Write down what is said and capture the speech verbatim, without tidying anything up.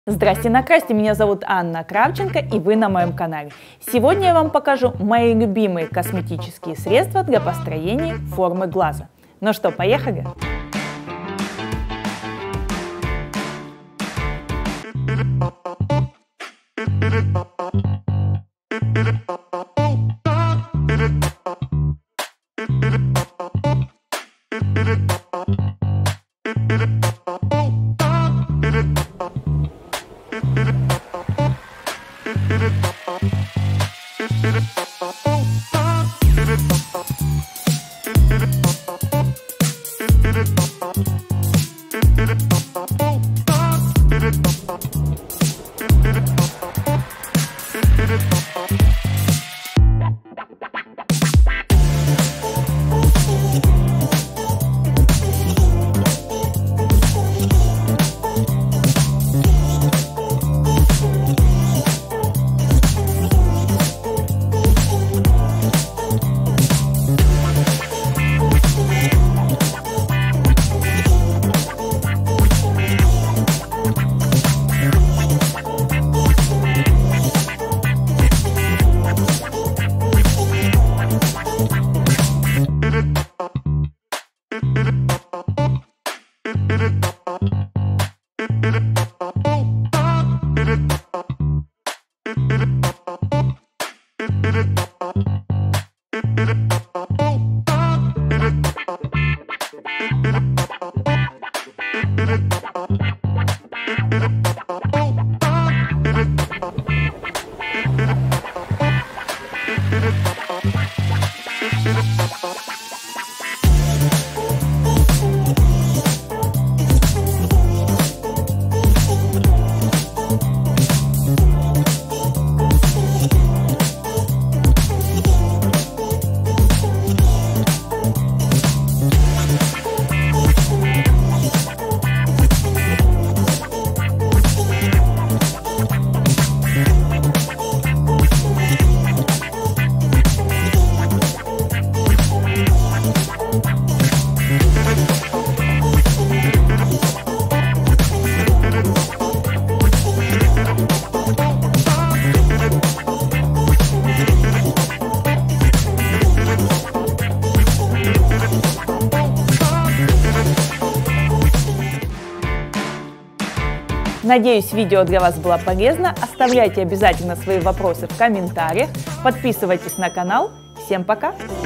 Здрасте, накрасьте, меня зовут Анна Кравченко, и вы на моем канале. Сегодня я вам покажу мои любимые косметические средства для построения формы глаза. Ну что, поехали? Надеюсь, видео для вас было полезно. Оставляйте обязательно свои вопросы в комментариях. Подписывайтесь на канал. Всем пока!